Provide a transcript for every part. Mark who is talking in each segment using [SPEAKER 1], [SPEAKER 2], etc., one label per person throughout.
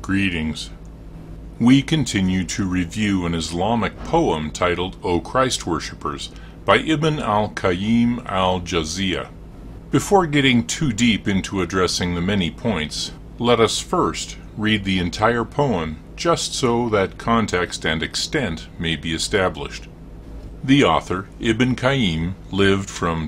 [SPEAKER 1] Greetings. We continue to review an Islamic poem titled O Christ Worshippers by Ibn al-Qayyim al-Jawziyya. Before getting too deep into addressing the many points, let us first read the entire poem just so that context and extent may be established. The author, Ibn Qayyim, lived from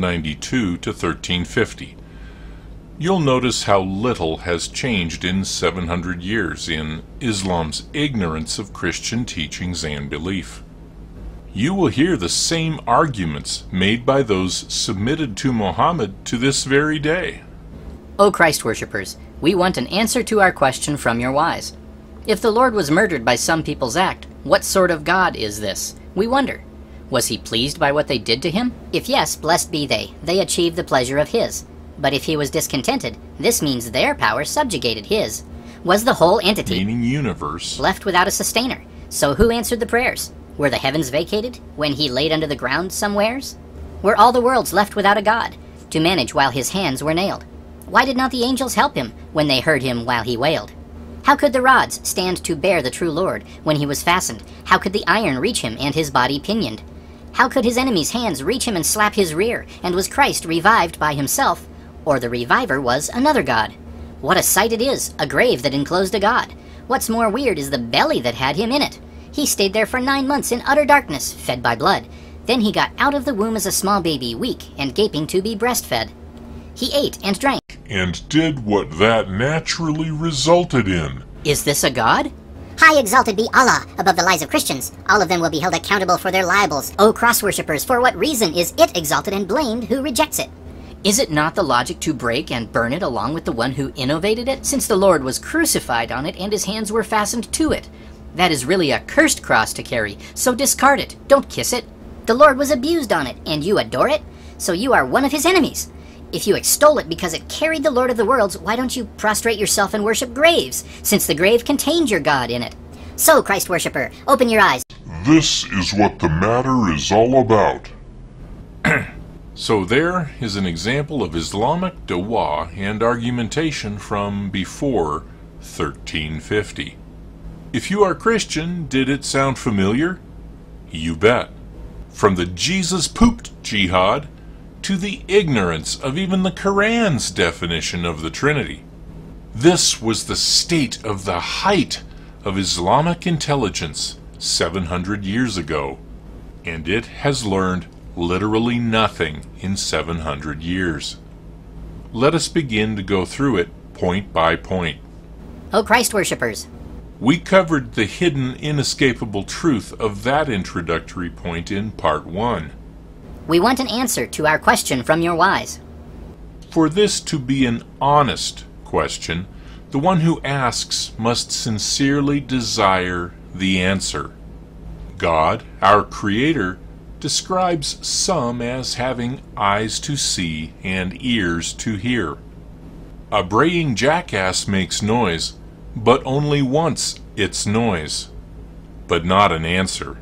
[SPEAKER 1] 1292 to 1350. You'll notice how little has changed in 700 years in Islam's ignorance of Christian teachings and belief. You will hear the same arguments made by those submitted to Muhammad to this very day.
[SPEAKER 2] O Christ worshippers, we want an answer to our question from your wise. If the Lord was murdered by some people's act, what sort of God is this? We wonder. Was he pleased by what they did to him?
[SPEAKER 3] If yes, blessed be they. They achieved the pleasure of his. But if he was discontented, this means their power subjugated his. Was the whole entity,
[SPEAKER 1] meaning universe,
[SPEAKER 3] left without a sustainer? So who answered the prayers? Were the heavens vacated when he laid under the ground somewheres? Were all the worlds left without a god to manage while his hands were nailed? Why did not the angels help him when they heard him while he wailed? How could the rods stand to bear the true Lord when he was fastened? How could the iron reach him and his body pinioned? How could his enemies' hands reach him and slap his rear? And was Christ revived by himself? Or the reviver was another god? What a sight it is, a grave that enclosed a god. What's more weird is the belly that had him in it. He stayed there for 9 months in utter darkness, fed by blood. Then he got out of the womb as a small baby, weak and gaping to be breastfed. He ate and drank,
[SPEAKER 1] and did what that naturally resulted in.
[SPEAKER 2] Is this a god?
[SPEAKER 4] High exalted be Allah above the lies of Christians. All of them will be held accountable for their libels.
[SPEAKER 3] O cross worshippers, for what reason is it exalted and blamed who rejects it?
[SPEAKER 2] Is it not the logic to break and burn it along with the one who innovated it, since the Lord was crucified on it and his hands were fastened to it? That is really a cursed cross to carry, so discard it, don't kiss it.
[SPEAKER 3] The Lord was abused on it, and you adore it? So you are one of his enemies. If you extol it because it carried the Lord of the worlds, why don't you prostrate yourself and worship graves, since the grave contained your God in it? So, Christ worshipper, open your eyes.
[SPEAKER 1] This is what the matter is all about. So there is an example of Islamic dawah and argumentation from before 1350. If you are Christian, did it sound familiar? You bet. From the Jesus pooped jihad to the ignorance of even the Quran's definition of the Trinity. This was the state of the height of Islamic intelligence 700 years ago, and it has learned literally nothing in 700 years. Let us begin to go through it point by point.
[SPEAKER 3] O Christ worshippers,
[SPEAKER 1] we covered the hidden, inescapable truth of that introductory point in Part 1.
[SPEAKER 3] We want an answer to our question from your wise.
[SPEAKER 1] For this to be an honest question, the one who asks must sincerely desire the answer. God, our Creator, describes some as having eyes to see and ears to hear. A braying jackass makes noise, but only once its noise, but not an answer.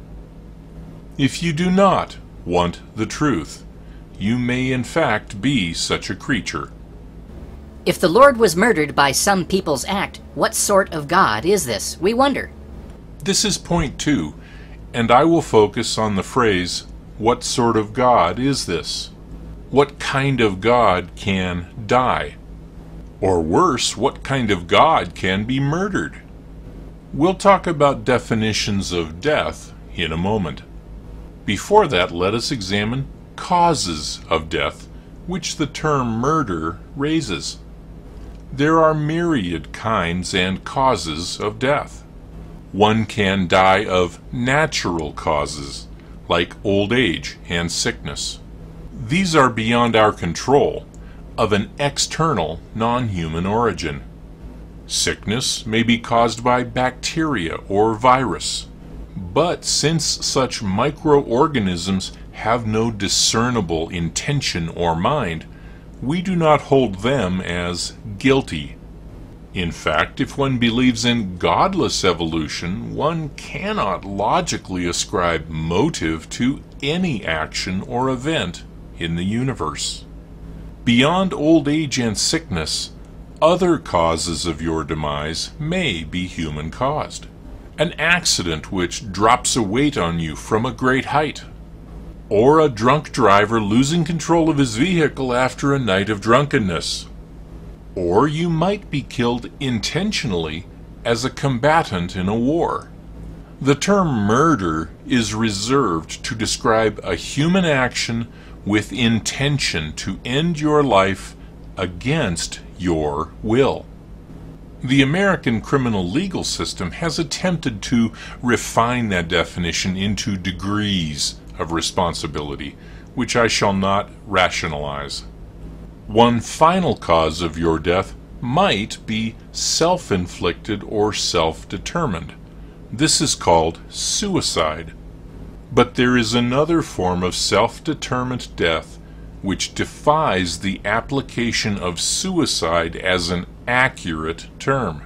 [SPEAKER 1] If you do not want the truth, you may in fact be such a creature.
[SPEAKER 2] If the Lord was murdered by some people's act, what sort of God is this? We wonder.
[SPEAKER 1] This is point 2, and I will focus on the phrase, what sort of God is this? What kind of God can die? Or worse, what kind of God can be murdered? We'll talk about definitions of death in a moment. Before that, let us examine causes of death, which the term murder raises. There are myriad kinds and causes of death. One can die of natural causes, like old age and sickness. These are beyond our control, of an external, non-human origin. Sickness may be caused by bacteria or virus, but since such microorganisms have no discernible intention or mind, we do not hold them as guilty. In fact, if one believes in godless evolution, one cannot logically ascribe motive to any action or event in the universe. Beyond old age and sickness, other causes of your demise may be human caused. An accident which drops a weight on you from a great height, or a drunk driver losing control of his vehicle after a night of drunkenness. Or you might be killed intentionally as a combatant in a war. The term murder is reserved to describe a human action with intention to end your life against your will. The American criminal legal system has attempted to refine that definition into degrees of responsibility, which I shall not rationalize. One final cause of your death might be self-inflicted or self-determined. This is called suicide. But there is another form of self-determined death which defies the application of suicide as an accurate term: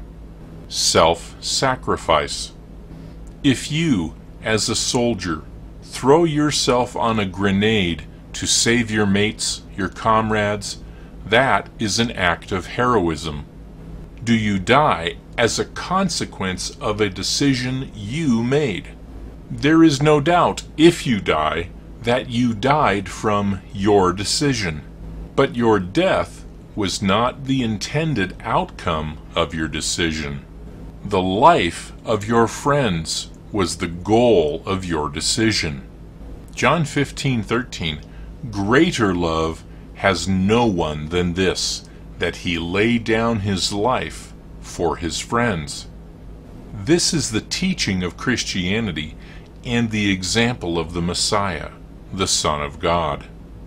[SPEAKER 1] self-sacrifice. If you, as a soldier, throw yourself on a grenade to save your mates, your comrades, that is an act of heroism. Do you die as a consequence of a decision you made? There is no doubt, if you die, that you died from your decision. But your death was not the intended outcome of your decision. The life of your friends was the goal of your decision. John 15:13, greater love has no one than this, that he lay down his life for his friends. This is the teaching of Christianity and the example of the Messiah, the Son of God.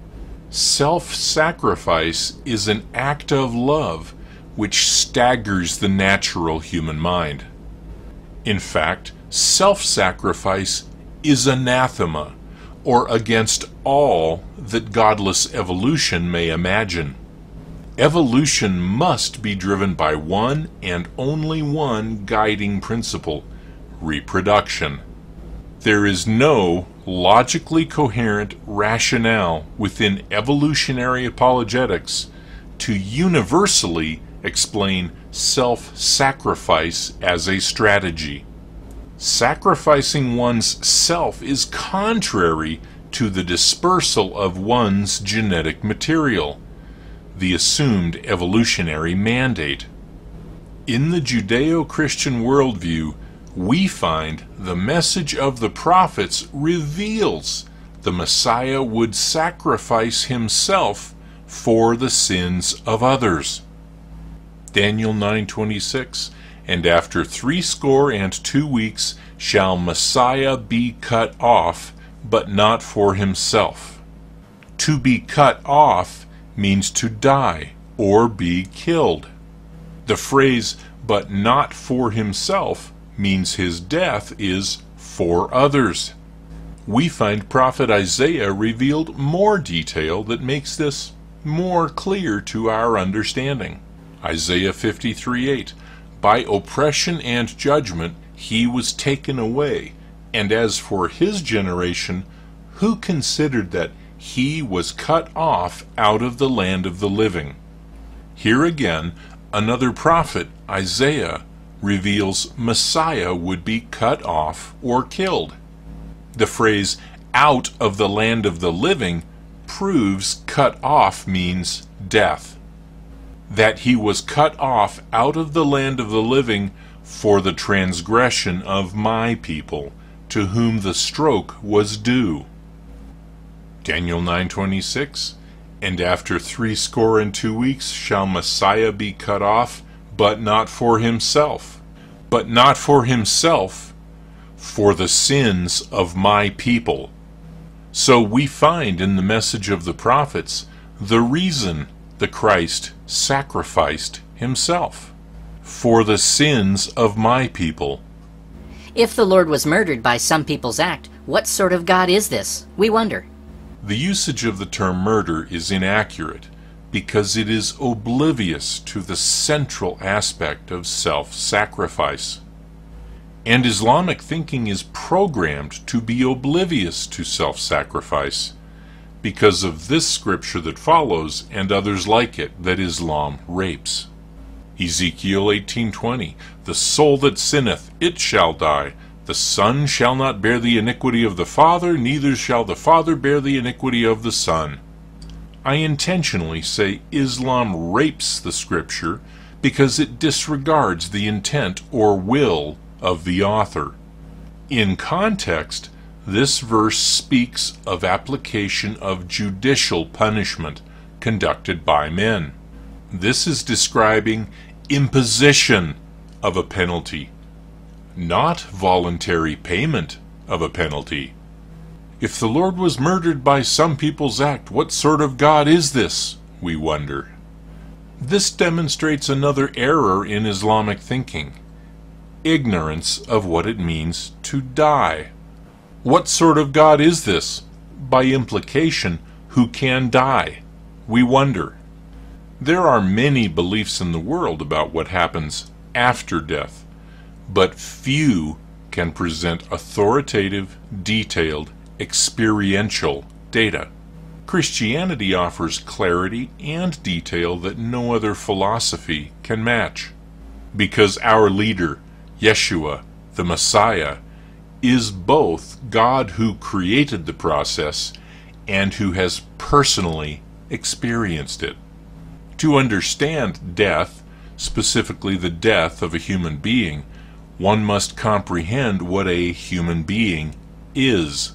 [SPEAKER 1] Self-sacrifice is an act of love which staggers the natural human mind. In fact, self-sacrifice is anathema, or against all that godless evolution may imagine. Evolution must be driven by one and only one guiding principle: reproduction. There is no logically coherent rationale within evolutionary apologetics to universally explain self-sacrifice as a strategy. Sacrificing one's self is contrary to the dispersal of one's genetic material, the assumed evolutionary mandate. In the Judeo-Christian worldview, we find the message of the prophets reveals the Messiah would sacrifice himself for the sins of others. Daniel 9:26, and after 62 weeks shall Messiah be cut off, but not for himself. To be cut off means to die or be killed. The phrase, but not for himself, means his death is for others. We find Prophet Isaiah revealed more detail that makes this more clear to our understanding. Isaiah 53:8, by oppression and judgment he was taken away, and as for his generation, who considered that he was cut off out of the land of the living? Here again, another prophet, Isaiah, reveals Messiah would be cut off or killed. The phrase, out of the land of the living, proves cut off means death. That he was cut off out of the land of the living for the transgression of my people, to whom the stroke was due. Daniel 9:26, and after 62 weeks shall Messiah be cut off, but not for himself. But not for himself, for the sins of my people. So we find in the message of the prophets the reason the Christ sacrificed himself: for the sins of my people.
[SPEAKER 2] If the Lord was murdered by some people's act, what sort of God is this? We wonder.
[SPEAKER 1] The usage of the term murder is inaccurate because it is oblivious to the central aspect of self-sacrifice. And Islamic thinking is programmed to be oblivious to self-sacrifice because of this scripture that follows and others like it that Islam rapes. Ezekiel 18:20, the soul that sinneth, it shall die. The son shall not bear the iniquity of the father, neither shall the father bear the iniquity of the son. I intentionally say Islam rapes the scripture because it disregards the intent or will of the author. In context, this verse speaks of application of judicial punishment conducted by men. This is describing imposition of a penalty, not voluntary payment of a penalty. If the Lord was murdered by some people's act, what sort of God is this, we wonder? This demonstrates another error in Islamic thinking: ignorance of what it means to die. What sort of God is this? By implication, who can die? We wonder. There are many beliefs in the world about what happens after death, but few can present authoritative, detailed, experiential data. Christianity offers clarity and detail that no other philosophy can match, because our leader, Yeshua, the Messiah, is both God who created the process and who has personally experienced it. To understand death, specifically the death of a human being, one must comprehend what a human being is.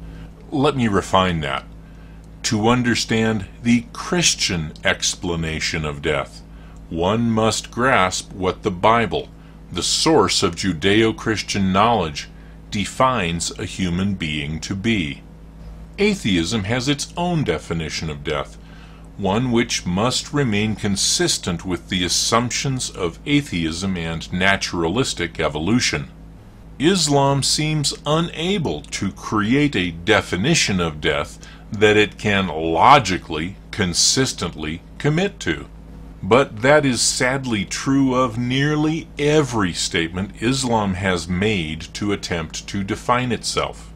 [SPEAKER 1] Let me refine that. To understand the Christian explanation of death, one must grasp what the Bible, the source of Judeo-Christian knowledge, defines a human being to be. Atheism has its own definition of death, one which must remain consistent with the assumptions of atheism and naturalistic evolution. Islam seems unable to create a definition of death that it can logically, consistently commit to. But that is sadly true of nearly every statement Islam has made to attempt to define itself.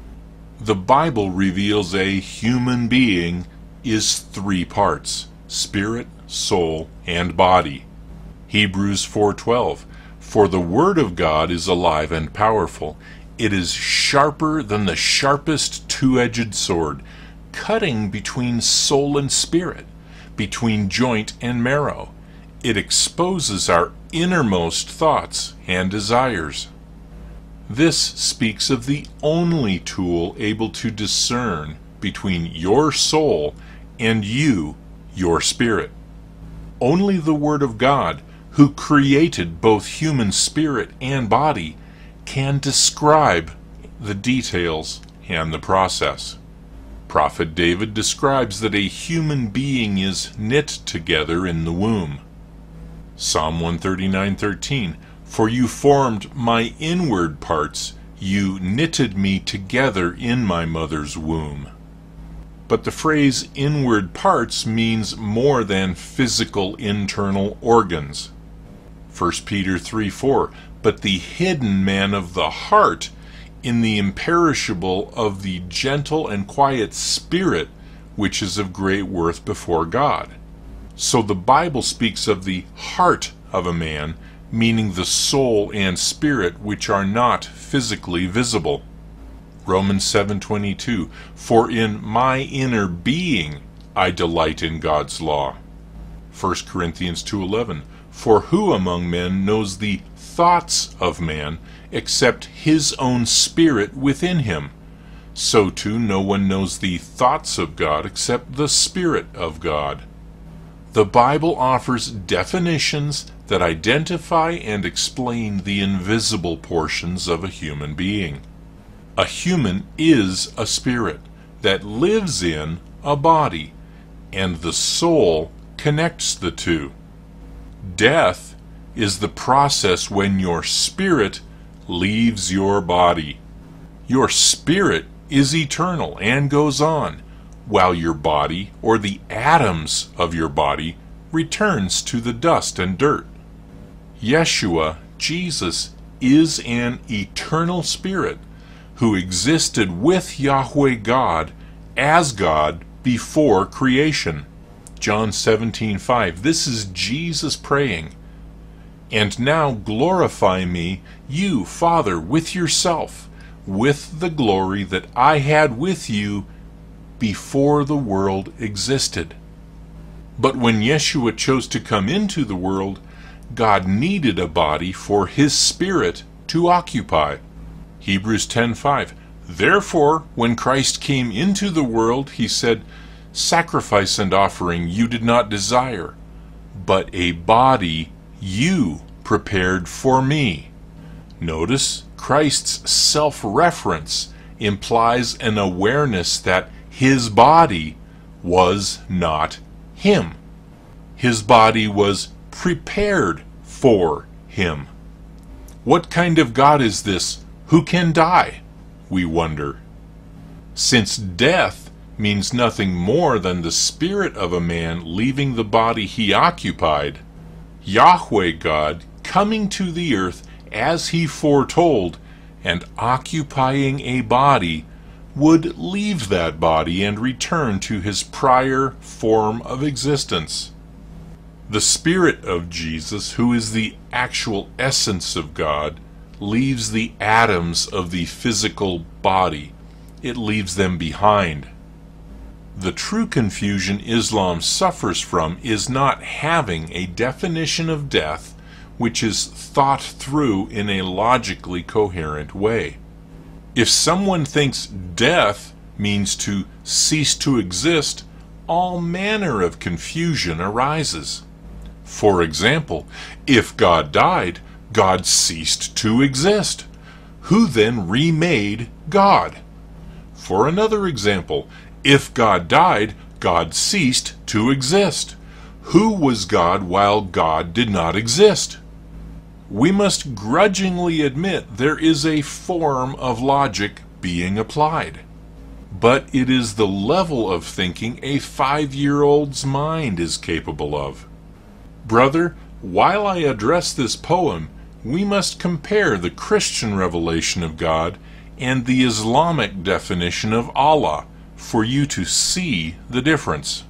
[SPEAKER 1] The Bible reveals a human being is three parts: spirit, soul, and body. Hebrews 4:12, for the word of God is alive and powerful. It is sharper than the sharpest two-edged sword, cutting between soul and spirit, between joint and marrow. It exposes our innermost thoughts and desires. This speaks of the only tool able to discern between your soul and you, your spirit. Only the Word of God, who created both human spirit and body, can describe the details and the process. Prophet David describes that a human being is knit together in the womb. Psalm 139:13, for you formed my inward parts, you knitted me together in my mother's womb. But the phrase inward parts means more than physical internal organs. 1 Peter 3:4, but the hidden man of the heart in the imperishable of the gentle and quiet spirit, which is of great worth before God. So the Bible speaks of the heart of a man, meaning the soul and spirit which are not physically visible. Romans 7:22, for in my inner being I delight in God's law. 1 Corinthians 2:11, for who among men knows the thoughts of man except his own spirit within him? So too no one knows the thoughts of God except the Spirit of God. The Bible offers definitions that identify and explain the invisible portions of a human being. A human is a spirit that lives in a body, and the soul connects the two. Death is the process when your spirit leaves your body. Your spirit is eternal and goes on, while your body, or the atoms of your body, returns to the dust and dirt. Yeshua, Jesus, is an eternal spirit who existed with Yahweh God as God before creation. John 17:5. This is Jesus praying, And now glorify me, you, Father, with yourself, with the glory that I had with you before the world existed. But when Yeshua chose to come into the world, God needed a body for his Spirit to occupy. Hebrews 10:5. Therefore, when Christ came into the world, he said, Sacrifice and offering you did not desire, but a body you prepared for me. Notice Christ's self-reference implies an awareness that his body was not him. His body was prepared for him. What kind of God is this? Who can die? We wonder. Since death means nothing more than the spirit of a man leaving the body he occupied, Yahweh God coming to the earth as he foretold and occupying a body would leave that body and return to his prior form of existence. The Spirit of Jesus, who is the actual essence of God, leaves the atoms of the physical body. It leaves them behind. The true confusion Islam suffers from is not having a definition of death which is thought through in a logically coherent way. If someone thinks death means to cease to exist, all manner of confusion arises. For example, if God died, God ceased to exist. Who then remade God? For another example, if God died, God ceased to exist. Who was God while God did not exist? We must grudgingly admit there is a form of logic being applied. But it is the level of thinking a 5-year-old's mind is capable of. Brother, while I address this poem, we must compare the Christian revelation of God and the Islamic definition of Allah for you to see the difference.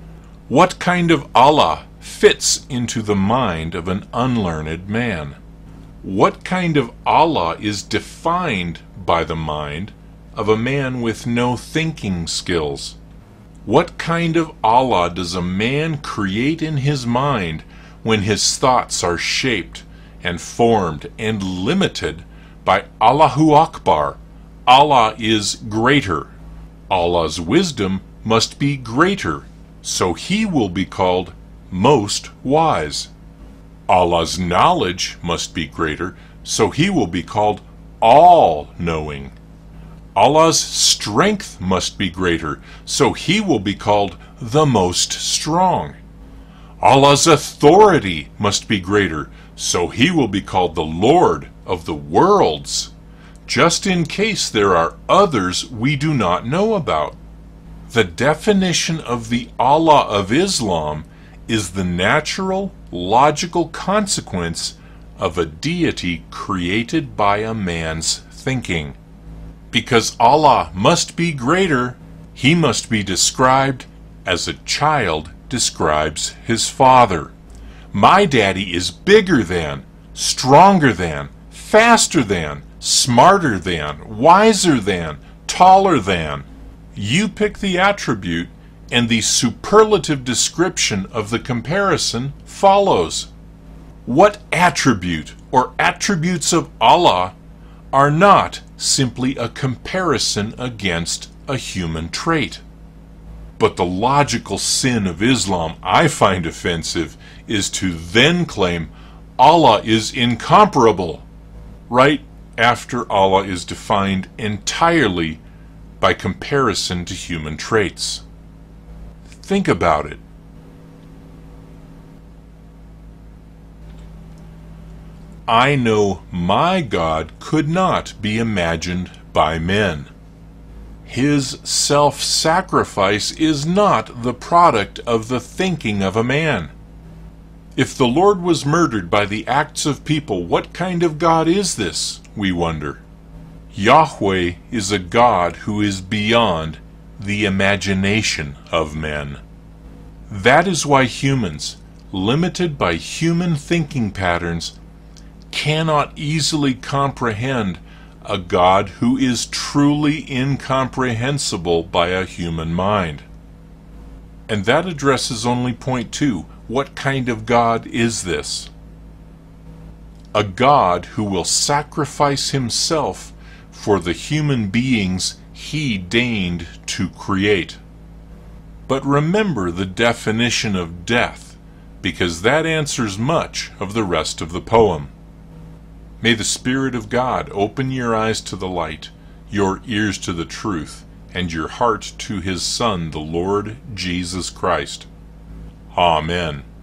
[SPEAKER 1] What kind of Allah fits into the mind of an unlearned man? What kind of Allah is defined by the mind of a man with no thinking skills? What kind of Allah does a man create in his mind when his thoughts are shaped and formed and limited by Allahu Akbar? Allah is greater. Allah's wisdom must be greater, so he will be called most wise. Allah's knowledge must be greater, so he will be called all-knowing. Allah's strength must be greater, so he will be called the most strong. Allah's authority must be greater, so he will be called the Lord of the worlds, just in case there are others we do not know about. The definition of the Allah of Islam is the natural, logical consequence of a deity created by a man's thinking. Because Allah must be greater, he must be described as a child describes his father. My daddy is bigger than, stronger than, faster than, smarter than, wiser than, taller than. You pick the attribute, and the superlative description of the comparison follows. What attribute or attributes of Allah are not simply a comparison against a human trait? But the logical sin of Islam I find offensive is to then claim Allah is incomparable, right after Allah is defined entirely by comparison to human traits. Think about it. I know my God could not be imagined by men. His self-sacrifice is not the product of the thinking of a man. If the Lord was murdered by the acts of people, what kind of God is this, we wonder? Yahweh is a God who is beyond the imagination of men. That is why humans, limited by human thinking patterns, cannot easily comprehend a God who is truly incomprehensible by a human mind. And that addresses only point 2. What kind of God is this? A God who will sacrifice himself for the human beings he deigned to create. But remember the definition of death, because that answers much of the rest of the poem. May the Spirit of God open your eyes to the light, your ears to the truth, and your heart to his Son, the Lord Jesus Christ. Amen.